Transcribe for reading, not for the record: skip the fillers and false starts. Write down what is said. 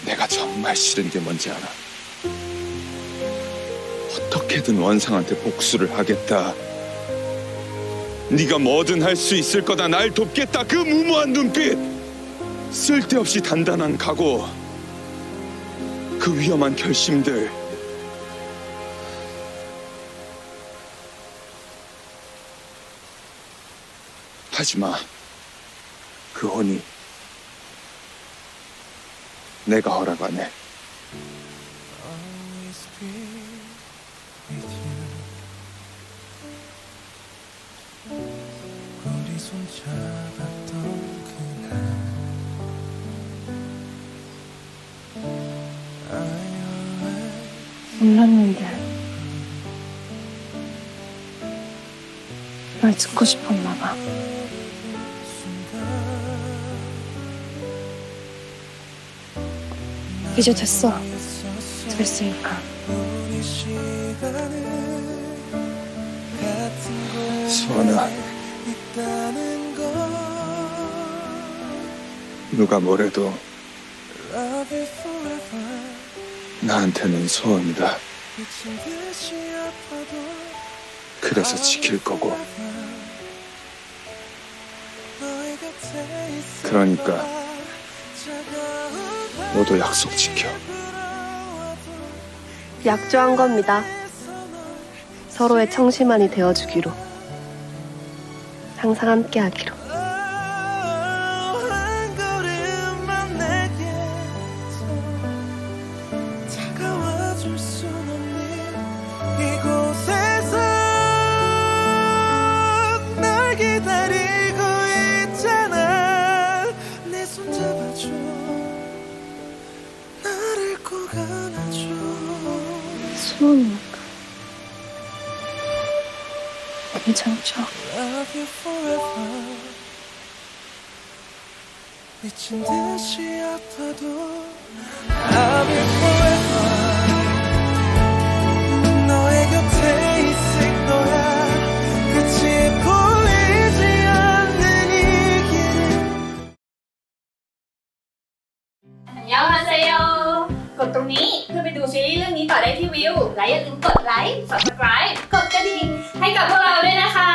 내가 정말 싫은 게 뭔지 알아? 어떻게든 원상한테 복수를 하겠다. 네가 뭐든 할 수 있을 거다. 날 돕겠다. 그 무모한 눈빛. 쓸데없이 단단한 각오. 그 위험한 결심들. 하지마. 그 혼이 내가 허락 안 해. 몰랐는데 날 듣고 싶었나 봐. 이제 됐어. 됐으니까. 수원아, 누가 뭐래도 나한테는 소원이다. 그래서 지킬 거고. 그러니까 너도 약속 지켜. 약조한 겁니다. 서로의 청심환이 되어주기로. 항상 함께하기로. 수원이니까 괜찮죠? 미친 듯이 아파도 I'll be forever. 너의 곁에 있을 거야. 끝이 보이지 않는 이 길. 안녕하세요. กดตรงนี้เพื่อไปดูซีรีส์เรื่องนี้ต่อได้ที่วิวและอย่าลืมกดไลค์ Subscribe กดกระดิ่งให้กับพวกเราด้วยนะคะ